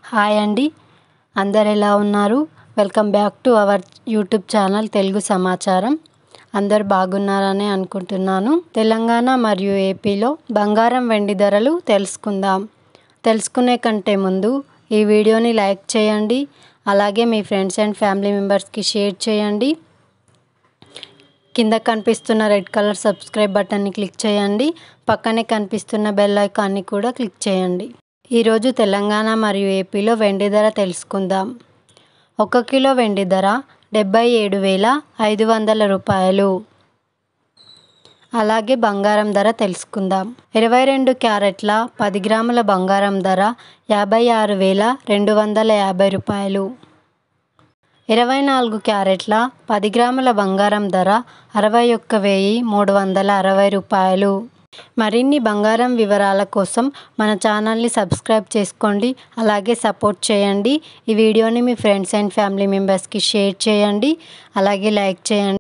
Hi అండి, అందరు ఎలా ఉన్నారు? Welcome back to our YouTube channel Telugu సమాచారం. అందరు బాగున్నారని అనుకుంటున్నాను. తెలంగాణ మరియు ఏపీలో బంగారం వెండి ధరలు తెలుసుకుందాం. తెలుసుకునే కంటే ముందు ఈ వీడియోని లైక్ చేయండి, అలాగే మీ ఫ్రెండ్స్ అండ్ ఫ్యామిలీ మెంబర్స్కి షేర్ చేయండి. కింద కనిపిస్తున్న రెడ్ కలర్ సబ్స్క్రైబ్ బటన్ని క్లిక్ చేయండి. పక్కనే కనిపిస్తున్న బెల్ ఐకాన్ని కూడా క్లిక్ చేయండి. ఈరోజు తెలంగాణ మరియు ఏపీలో వెండి ధర తెలుసుకుందాం. 1 కిలో వెండి ధర 77,500 రూపాయలు. అలాగే బంగారం ధర తెలుసుకుందాం. 22 క్యారెట్ల 10 గ్రాముల బంగారం ధర 56,250 రూపాయలు. 24 క్యారెట్ల 10 గ్రాముల బంగారం ధర 61,360 రూపాయలు. మరిన్ని బంగారం వివరాల కోసం మన ఛానల్ని సబ్స్క్రైబ్ చేసుకోండి, అలాగే సపోర్ట్ చేయండి. ఈ వీడియోని మీ ఫ్రెండ్స్ అండ్ ఫ్యామిలీ మెంబర్స్కి షేర్ చేయండి, అలాగే లైక్ చేయండి.